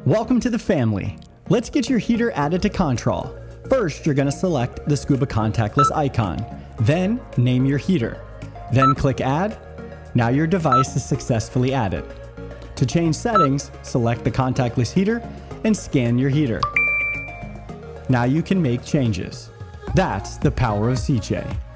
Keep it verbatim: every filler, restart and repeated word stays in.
Welcome to the family. Let's get your heater added to ContrALL. First, you're going to select the Scuba Contactless icon. Then, name your heater. Then click Add. Now your device is successfully added. To change settings, select the contactless heater and scan your heater. Now you can make changes. That's the power of Sicce.